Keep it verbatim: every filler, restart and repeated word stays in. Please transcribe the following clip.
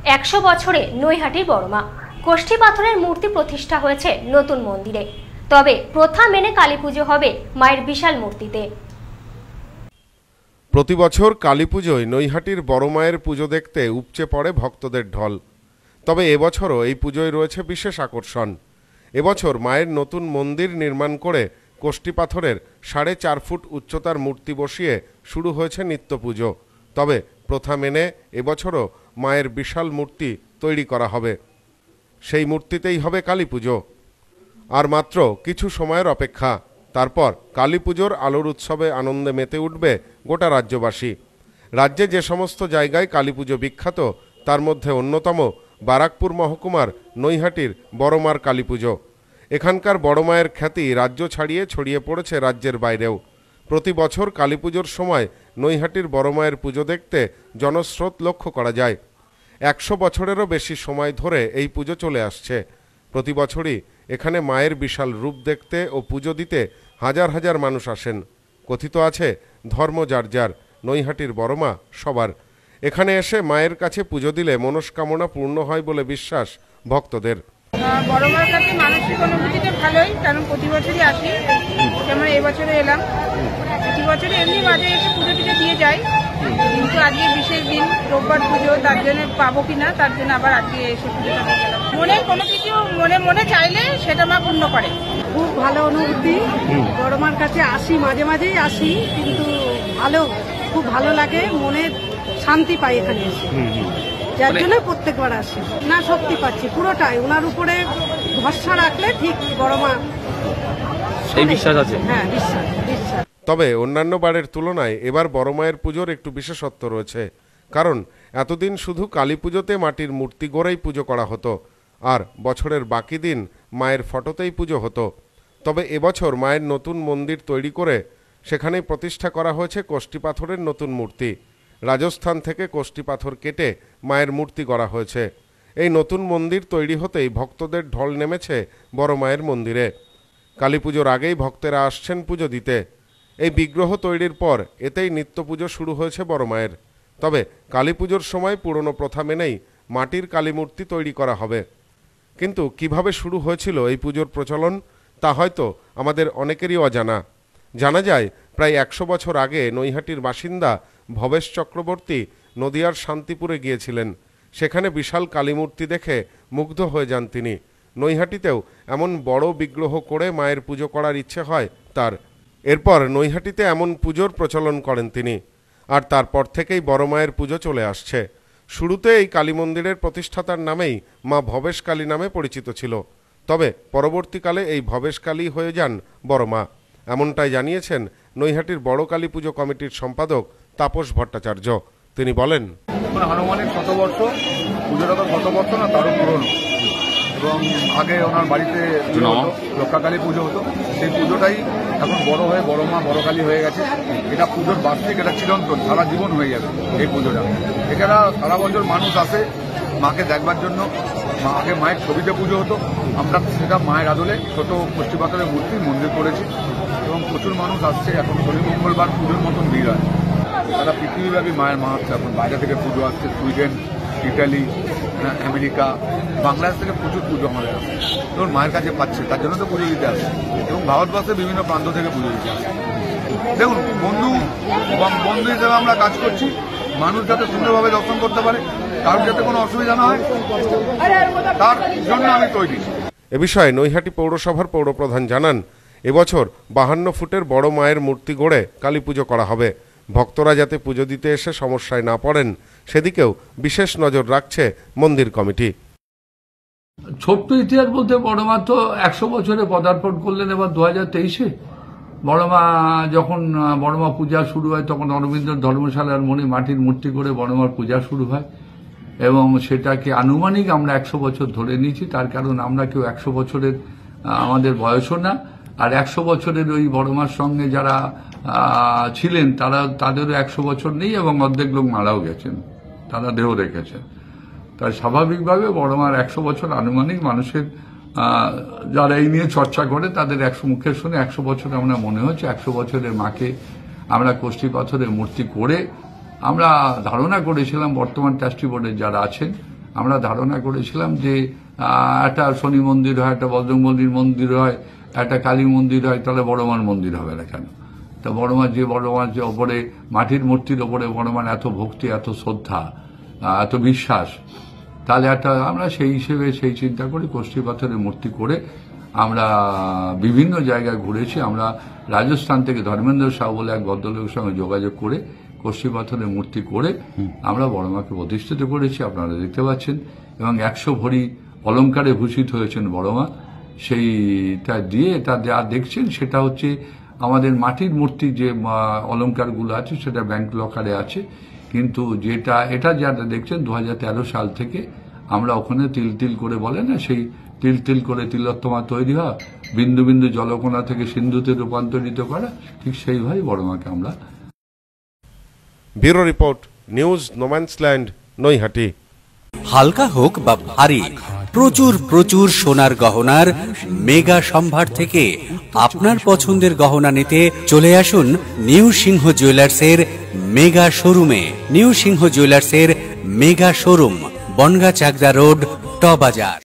একশো বছরে নৈহাটির বড়মা কোষ্ঠী পাথরের মূর্তি প্রতিষ্ঠা হয়েছে নতুন মন্দিরে। তবে প্রথা মেনে কালী পুজো হবে মায়ের বিশাল মূর্তিতে। প্রতি বছর কালী পুজোয় নৈহাটির বড় মায়ের পুজো দেখতে উপচে পড়ে ভক্তদের ঢল। তবে এবছরও এই পুজোয় রয়েছে বিশেষ আকর্ষণ। এবছর মায়ের নতুন মন্দির নির্মাণ করে কোষ্ঠী পাথরের সাড়ে চার ফুট উচ্চতার মূর্তি বসিয়ে শুরু হয়েছে নিত্য পুজো। তবে প্রথা মেনে এবছরও মায়ের বিশাল মূর্তি তৈরি করা হবে। সেই মূর্তিতেই হবে কালী পুজো। আর মাত্র কিছু সময়ের অপেক্ষা, তারপর কালী পুজোর আলোর উৎসবে আনন্দে মেতে উঠবে গোটা রাজ্যবাসী। রাজ্যে যে সমস্ত জায়গায় কালী পুজো বিখ্যাত তার মধ্যে অন্যতম বারাকপুর মহকুমার নৈহাটির বড়মার কালী পুজো। এখানকার বড় মায়ের খ্যাতি রাজ্য ছাড়িয়ে ছড়িয়ে পড়েছে রাজ্যের বাইরেও। প্রতি বছর কালী পুজোর সময় নৈহাটির বড় মায়ের পুজো দেখতে জনস্রোত লক্ষ্য করা যায়। একশো বছরেরও বেশি সময় ধরে এই পুজো চলে আসছে। প্রতি বছরই এখানে মায়ের বিশাল রূপ দেখতে ও পুজো দিতে হাজার হাজার মানুষ আসেন। কথিত আছে, ধর্ম যার যার, নৈহাটির বড়মা সবার। এখানে এসে মায়ের কাছে পুজো দিলে মনস্কামনা পূর্ণ হয় বলে বিশ্বাস ভক্তদের। বড়মার কাছে মানসিক অনুভূতিটা ভালোই, কারণ প্রতি বছরই আসি, যেমন এবছরে এলাম। প্রতি বছরে এমনি মাঝে এসে পুজো টুজো দিয়ে যাই, কিন্তু আজকে বিশেষ দিন রোববার পুজো, তার জন্য পাবো কিনা তার জন্য আবার আজকে এসে পুজোটা দিয়ে গেলাম। মনে কোনো কিছু মনে মনে চাইলে সেটা মা পূর্ণ করে। খুব ভালো অনুভূতি। বড়মার কাছে আসি, মাঝে মাঝেই আসি, কিন্তু ভালো, খুব ভালো লাগে, মনে শান্তি পাই এখানে এসে, যার জন্য প্রত্যেকবার আসি। না শক্তি পাচ্ছি পুরোটাই ওনার উপরে ভরসা রাখলে ঠিক বড়মা এই বিশ্বাস আছে। হ্যাঁ, বিশ্বাস বিশ্বাস তবে অন্যান্য বারের তুলনায় এবার বড় মায়ের পুজোর একটু বিশেষত্ব রয়েছে। কারণ এতদিন শুধু কালী পুজোতে মাটির মূর্তি গড়েই পুজো করা হতো, আর বছরের বাকি দিন মায়ের ফটোতেই পুজো হতো। তবে এবছর মায়ের নতুন মন্দির তৈরি করে সেখানেই প্রতিষ্ঠা করা হয়েছে কোষ্ঠী পাথরের নতুন মূর্তি। রাজস্থান থেকে কোষ্ঠী পাথর কেটে মায়ের মূর্তি গড়া হয়েছে। এই নতুন মন্দির তৈরি হতেই ভক্তদের ঢল নেমেছে বড় মায়ের মন্দিরে। কালী পুজোর আগেই ভক্তেরা আসছেন পুজো দিতে। এই বিগ্রহ তৈরির পর এতেই নিত্য পুজো শুরু হয়েছে বড় মায়ের। তবে কালী পুজোর সময় পুরনো প্রথা মেনেই মাটির কালী মূর্তি তৈরি করা হবে। কিন্তু কিভাবে শুরু হয়েছিল এই পুজোর প্রচলন তা হয়তো আমাদের অনেকেরই অজানা। জানা যায়, প্রায় একশো বছর আগে নৈহাটির বাসিন্দা ভবেশ চক্রবর্তী নদিয়ার শান্তিপুরে গিয়েছিলেন। সেখানে বিশাল কালী মূর্তি দেখে মুগ্ধ হয়ে যান তিনি। নৈহাটিতেও এমন বড় বিগ্রহ করে মায়ের পুজো করার ইচ্ছে হয় তার। এরপর নৈহাটিতে এমন পুজোর প্রচলন করেন তিনি, আর তারপর থেকেই বড় মায়ের পুজো চলে আসছে। শুরুতে এই কালী মন্দিরের প্রতিষ্ঠাতার নামেই মা ভবেশ কালী নামে পরিচিত ছিল। তবে পরবর্তীকালে এই ভবেশ কালী হয়ে যান বড় মা, এমনটাই জানিয়েছেন নৈহাটির বড় কালী পুজো কমিটির সম্পাদক তাপস ভট্টাচার্য। তিনি বলেন, আনুমানিক শত বর্ষ, পুজোটা তো শত বর্ষ না তারও পুরনো, এবং আগে ওনার বাড়িতে রক্ষাকালী পুজো হতো। সেই পুজোটাই এখন বড় হয়ে বড় মা বড় কালী হয়ে গেছে। এটা পুজোর বার্ষিক, এটা চিরন্তন, সারা জীবন হয়ে যাবে এই পুজোটা। এখানে সারা বছর মানুষ আসে মাকে দেখবার জন্য। আগে মায়ের ছবিতে পুজো হতো, আমরা সেটা মায়ের আদলে ছোট কোষ্ঠী পাথরের মূর্তি মন্দির করেছি, এবং প্রচুর মানুষ আসছে। এখন শনি মঙ্গলবার পুজোর মতন ভিড় হয়। তারা পৃথিবীব্যাপী মায়ের মা আসছে, এখন বাইরে থেকে পুজো আসছে, সুইডেন, ইটালি, আমেরিকা, বাংলাদেশ থেকে প্রচুর পুজো আমাদের আসছে। এবং মায়ের কাছে পাচ্ছে, তার জন্য তো পুজো দিতে আসে, এবং ভারতবর্ষের বিভিন্ন প্রান্ত থেকে পুজো দিতে আসে। দেখুন, বন্ধু এবং বন্ধু হিসেবে আমরা কাজ করছি, মানুষ যাতে সুন্দরভাবে দর্শন করতে পারে, কারোর যাতে কোনো অসুবিধা না হয়, তার জন্য আমি তৈরি। এ বিষয়ে নৈহাটি পৌরসভার পৌরপ্রধান জানান, এবছর বাহান্ন ফুটের বড় মায়ের মূর্তি গড়ে কালী পুজো করা হবে। ভক্তরা যাতে পুজো দিতে এসে সমস্যায় না পড়েন সেদিকেও বিশেষ নজর রাখছে মন্দির কমিটি। ছোট্ট ইতিহাস বলতে বড়মা তো একশো বছরে পদার্পণ করলেন এবার দু হাজার তেইশে। বড়মা যখন বড়মা পূজা শুরু হয় তখন অরবিন্দ ধর্মশালার মনে মাটির মূর্তি করে বড়মার পূজা শুরু হয়, এবং সেটাকে আনুমানিক আমরা একশো বছর ধরে নিয়েছি। তার কারণ আমরা কেউ একশো বছরের আমাদের বয়সও না, আর একশো বছরের ওই বড়মার সঙ্গে যারা ছিলেন তারা তাদেরও একশো বছর নেই, এবং অর্ধেক লোক মারাও গেছেন, তারা দেহ রেখেছেন। তাই স্বাভাবিকভাবে বড়মার একশো বছর আনুমানিক মানুষের যারা এই নিয়ে চর্চা করে তাদের একশো মুখের শুনে একশো বছর আমরা মনে হচ্ছে একশো বছরের মাকে আমরা কোষ্ঠী পাথরের মূর্তি করে আমরা ধারণা করেছিলাম বর্তমান ট্রাস্টি বোর্ডের যারা আছেন আমরা ধারণা করেছিলাম যে একটা শনি মন্দির হয়, একটা বজরংবলীর মন্দির হয়, একটা কালী মন্দির হয়, তাহলে বড়মার মন্দির হবে না কেন? তা বড়মার যে বড়মার যে ওপরে মাটির মূর্তির ওপরে বড়মার এত ভক্তি, এত শ্রদ্ধা, এত বিশ্বাস, তাহলে একটা আমরা সেই হিসেবে সেই চিন্তা করি কষ্টি পাথরের মূর্তি করে আমরা বিভিন্ন জায়গায় ঘুরেছি। আমরা রাজস্থান থেকে ধর্মেন্দ্র সাউ বলে এক ভদ্রলোকের সঙ্গে যোগাযোগ করে কষ্টি পাথরের মূর্তি করে আমরা বড়মাকে প্রতিষ্ঠিত করেছি, আপনারা দেখতে পাচ্ছেন। এবং একশো ভরি অলঙ্কারে ভূষিত হয়েছেন বড়মা। সেইটা দিয়ে এটা যা দেখছেন সেটা হচ্ছে আমাদের মাটির মূর্তি যে অলঙ্কারগুলো আছে সেটা ব্যাংক লকারে আছে, কিন্তু যেটা এটা যারা দেখছেন দু হাজার তেরো সাল থেকে আমরা ওখানে তিল তিল করে বলে না, সেই তিল তিল করে তিলোত্তমা তৈরি হওয়া, বিন্দু বিন্দু জলকণা থেকে সিন্ধুতে রূপান্তরিত করা, ঠিক সেইভাবে বড়মাকে আমরা। Bureau report, news no man's land, Naihati. হালকা হোক বা ভারী, প্রচুর প্রচুর সোনার গহনার মেগা সম্ভার থেকে আপনার পছন্দের গহনা নিতে চলে আসুন নিউ সিংহ জুয়েলার্সের মেগা শোরুমে। নিউ সিংহ জুয়েলার্সের mega showroom, Bongaon Chakdah road, ট বাজার।